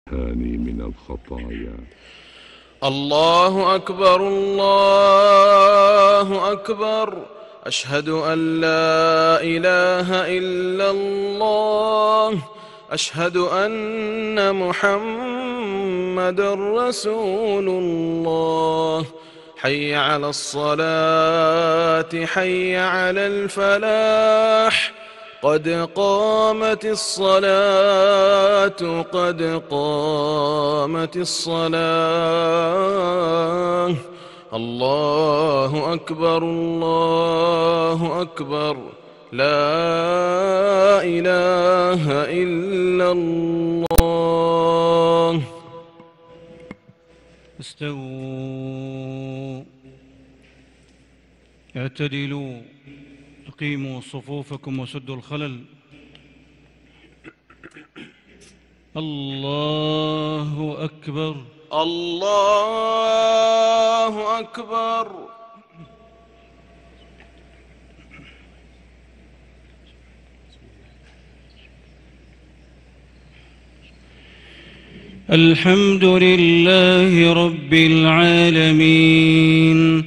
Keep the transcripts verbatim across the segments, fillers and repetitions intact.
هاني من الخطايا. الله أكبر الله أكبر، أشهد أن لا إله إلا الله، أشهد أن محمد رسول الله. حي على الصلاة حي على الفلاح، قد قامت الصلاة قد قامت الصلاة. الله أكبر الله أكبر، لا إله إلا الله. استووا، اعتدلوا، أقيموا صفوفكم وسدوا الخلل. الله أكبر الله أكبر. الحمد لله رب العالمين،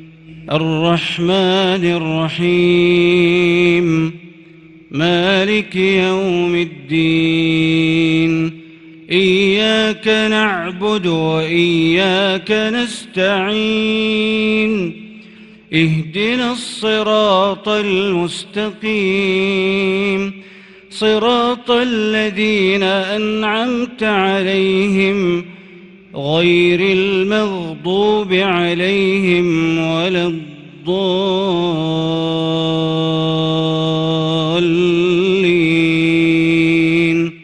الرحمن الرحيم، مالك يوم الدين. إياك نعبد وإياك نستعين، اهدنا الصراط المستقيم، صراط الذين أنعمت عليهم غير المغضوب عليهم ولا الضالين،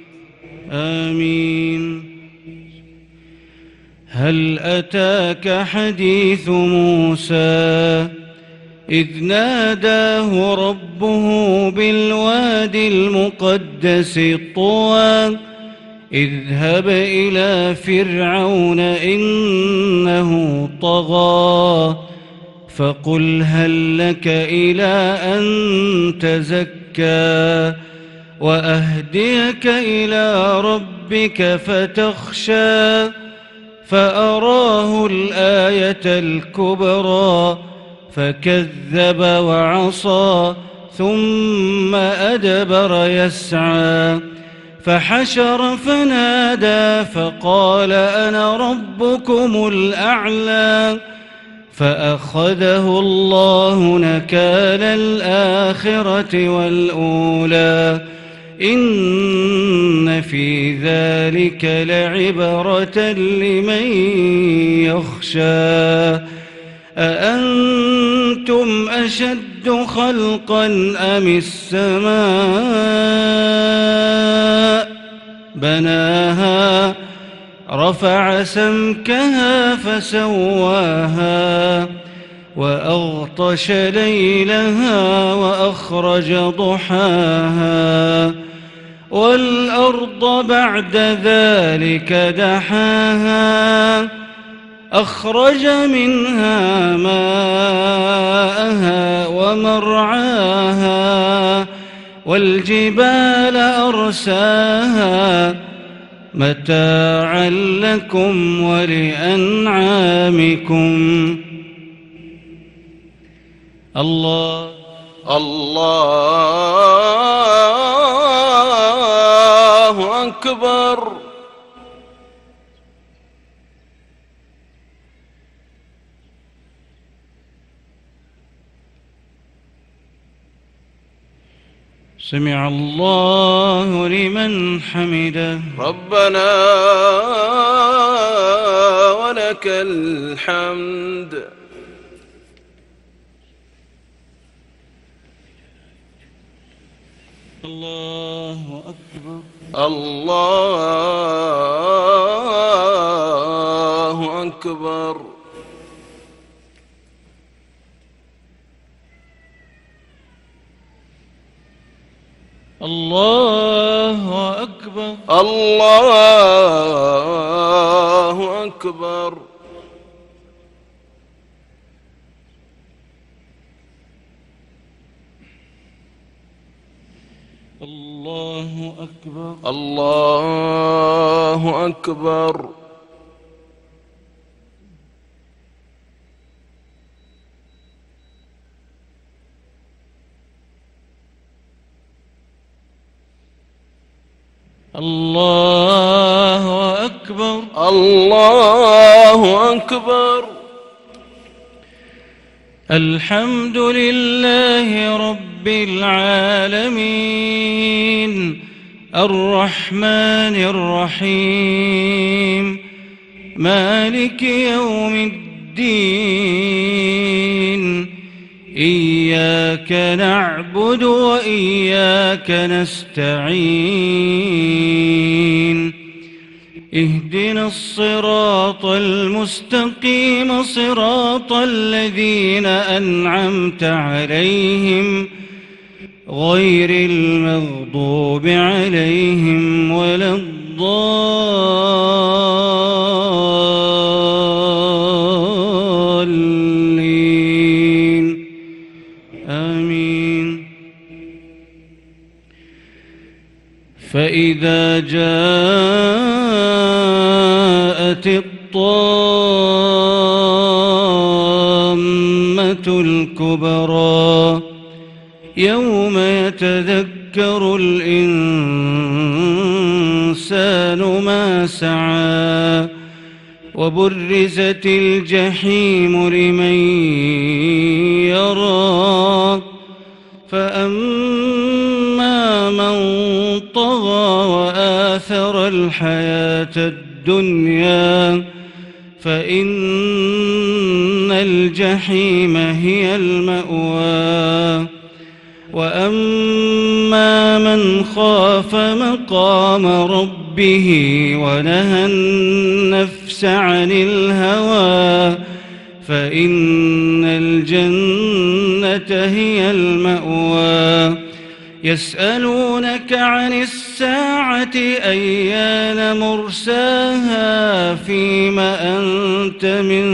آمين. هل أتاك حديث موسى إذ ناداه ربه بالواد المقدس طوى اذهب إلى فرعون إنه طغى فقل هل لك إلى أن تزكى وأهديك إلى ربك فتخشى. فأراه الآية الكبرى فكذب وعصى ثم أدبر يسعى فحشر فنادى فقال أنا ربكم الأعلى. فأخذه الله نكال الآخرة والأولى إن في ذلك لعبرة لمن يخشى. أأنتم أشد خلقا أم السماء بناها رفع سمكها فسواها وأغطش ليلها وأخرج ضحاها والأرض بعد ذلك دحاها أخرج منها ماءها ومرعاها والجبال أرساها متاعا لكم ولأنعامكم. الله الله أكبر. سمع الله لمن حمده. ربنا ولك الحمد. الله أكبر الله أكبر. الله أكبر الله أكبر. الله الله أكبر. الله أكبر. الله أكبر. الله أكبر. الحمد لله رب العالمين الرحمن الرحيم مالك يوم الدين إياك نعبد وإياك نستعين اهدنا الصراط المستقيم صراط الذين أنعمت عليهم غير المغضوب عليهم ولا الضالين آمين. فإذا جاءت الطامة الكبرى يوم يتذكر الإنسان ما سعى وبرزت الجحيم لمن يرى فأما من طغى وآثر الحياة الدنيا فإن الجحيم هي المأوى وأما من خاف مقام ربه ونهى النفس عن الهوى فإن الجنة هي المأوى. يسألونك عن الساعة أيان مرساها فيما أنت من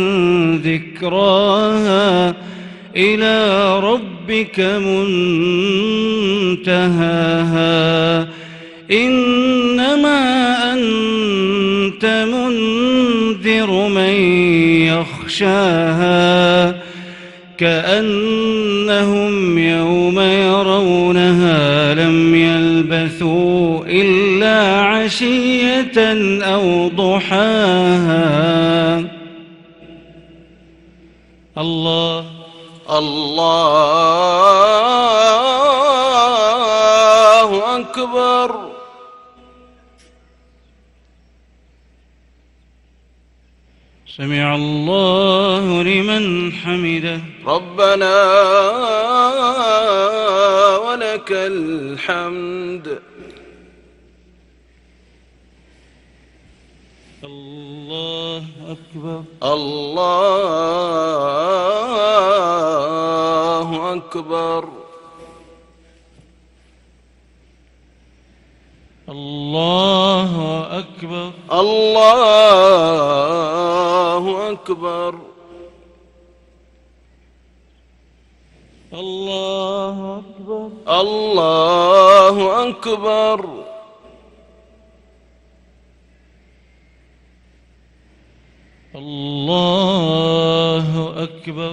ذكراها إلى ربك منتهاها إنما أنت منذر من يخشاها كأنهم يوم يرونها لم يلبثوا إلا عشية أو ضحاها. الله الله أكبر. سمع الله لمن حمده. ربنا ولك الحمد. الله أكبر. الله أكبر. الله أكبر. الله أكبر. الله أكبر. الله أكبر. الله أكبر.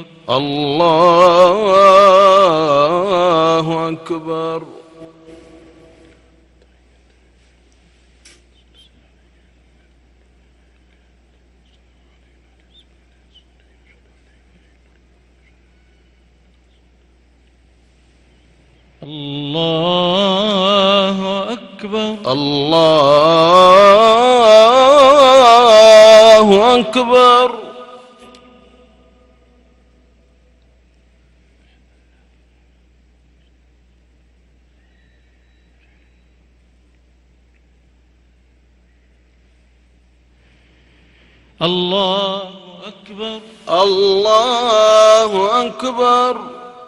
الله أكبر. الله أكبر. الله أكبر. الله أكبر. الله أكبر.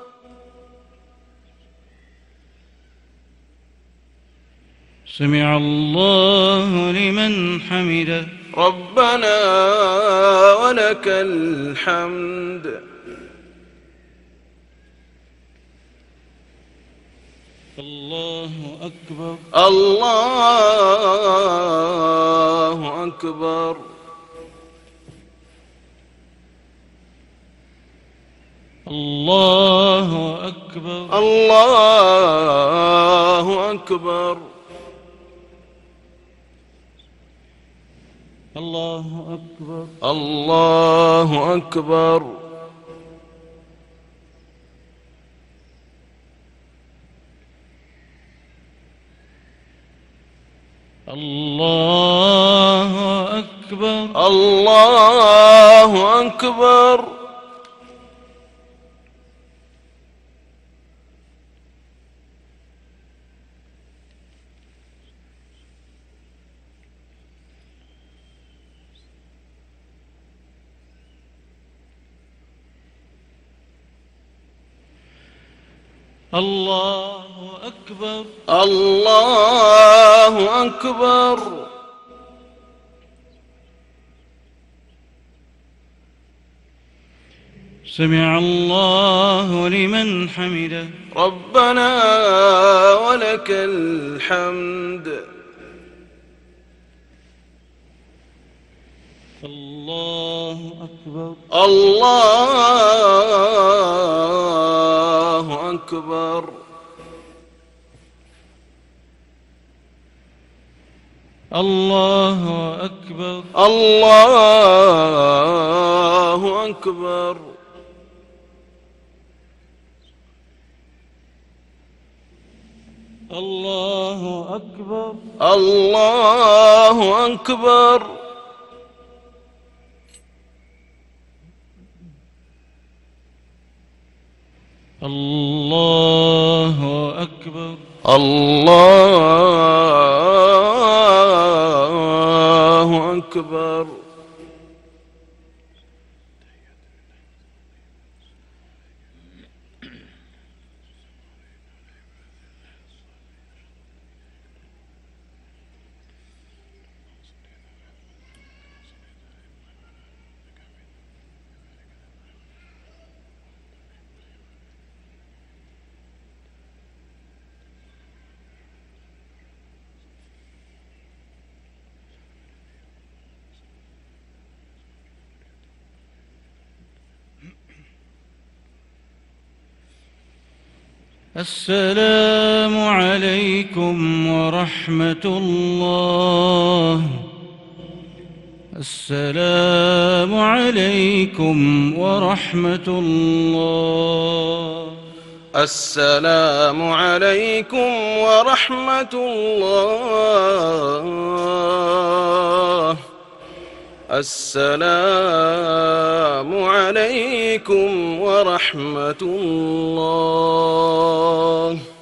سمع الله لمن حمده. ربنا ولك الحمد. الله أكبر. الله أكبر. الله أكبر. الله أكبر. الله أكبر. الله أكبر. الله أكبر. الله أكبر. الله أكبر. الله أكبر. سمع الله لمن حمده. ربنا ولك الحمد. الله أكبر. الله أكبر. الله أكبر. الله أكبر. الله أكبر. الله أكبر. الله أكبر. الله أكبر. السلام عليكم ورحمة الله. السلام عليكم ورحمة الله. السلام عليكم ورحمة الله. السلام عليكم ورحمة الله.